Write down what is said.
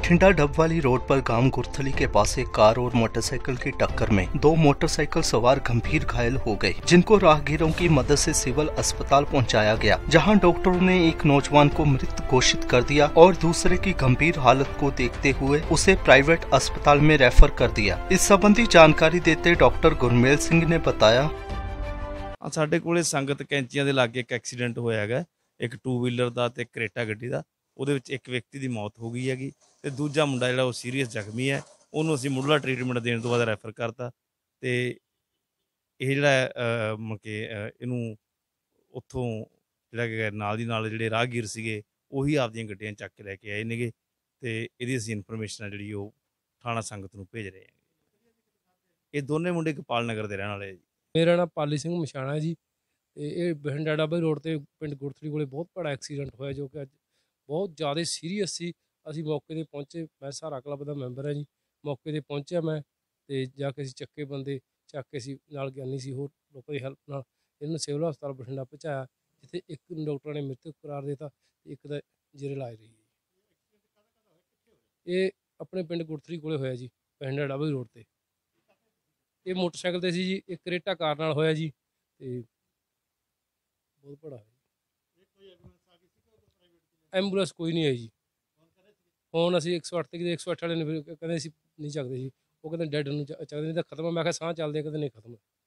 Bathinda Dabwali road पर गांव गुरथली के पास एक कार और मोटरसाइकिल की टक्कर में दो मोटरसाइकिल सवार गंभीर घायल हो गए, जिनको राहगीरों की मदद से सिविल अस्पताल पहुंचाया गया, जहां डॉक्टरों ने एक नौजवान को मृत घोषित कर दिया और दूसरे की गंभीर हालत को देखते हुए उसे प्राइवेट अस्पताल में रेफर कर दिया। इस संबंधी जानकारी देते डॉक्टर गुरमेल सिंह ने बताया, ਸਾਡੇ ਕੋਲੇ ਸੰਗਤ ਕੈਂਚੀਆਂ ਦੇ ਲਾਗੇ ਇੱਕ ਐਕਸੀਡੈਂਟ ਹੋਇਆ ਹੈਗਾ, ਇੱਕ 2 ਵੀਲਰ ਦਾ ਤੇ ਕਰੇਟਾ ਗੱਡੀ ਦਾ। ਉਹਦੇ ਵਿੱਚ ਇੱਕ ਵਿਅਕਤੀ ਦੀ ਮੌਤ ਹੋ ਗਈ ਹੈਗੀ ਤੇ ਦੂਜਾ ਮੁੰਡਾ ਜਿਹੜਾ ਉਹ ਸੀਰੀਅਸ ਜ਼ਖਮੀ ਹੈ। ਉਹਨੂੰ ਅਸੀਂ ਮੁੱਢਲਾ ਟ੍ਰੀਟਮੈਂਟ ਦੇਣ ਤੋਂ ਬਾਅਦ ਰੈਫਰ ਕਰਤਾ ਤੇ ਇਹ ਜਿਹੜਾ ਇਹਨੂੰ ਉੱਥੋਂ ਜਿਹੜਾ ਕਿ ਨਾਲ ਦੀ ਨਾਲ ਜਿਹੜੇ ਰਾਹਗੀਰ ਸੀਗੇ ਉਹੀ ਆਪਦੀਆਂ ਗੱਡੀਆਂ ਚੱਕ ਕੇ ਲੈ ਕੇ ਆਏ ਨੇਗੇ ਤੇ ਇਹਦੀ ਅਸੀਂ ਇਨਫੋਰਮੇਸ਼ਨ ਆ ਜਿਹੜੀ ਉਹ ਥਾਣਾ ਸੰਗਤ ਨੂੰ ਭੇਜ ਰਹੇ ਹਾਂ। ਇਹ ਦੋਨੇ ਮੁੰਡੇ ਗੋਪਾਲ ਨਗਰ ਦੇ ਰਹਿਣ ਵਾਲੇ ਆ ਜੀ। मेरा नाम पाली सिंह मछाणा है जी। ये बठिंडा डबल रोड ते पिंड गुरथली कोले बहुत बड़ा एक्सीडेंट होया जो कि अज बहुत ज़्यादा सीरीयस सी। असीं मौके ते पहुँचे, मैं सहारा क्लब का मैंबर है जी। मौके ते पहुँचा मैं ते जाके असीं चक्के बंदे चक के असीं नाल ज्ञानी सी होर लोकां दी हेल्प नाल इन्हूं सिविल हस्पताल बठिंडा पहुँचाया, जिथे एक डॉक्टर ने मृतक करार देता, एक दा जेरे इलाज रही है। ये अपने पिंड गुरथली कोले होया जी, बठिंडा डबल रोड ते। ये मोटरसाइकिल ते सी जी, एक करेटा कार नाल होया जी ते बहुत बड़ा है। एंबूलेंस कोई नहीं आई जी। फोन असीं 108 ते 108 वाले ने कहंदे असीं नहीं चकदे जी, वो कहंदे डैड नूं चकदे नहीं तां खत्म है। मैं कहा साह चलदे, कहंदे नहीं खत्म।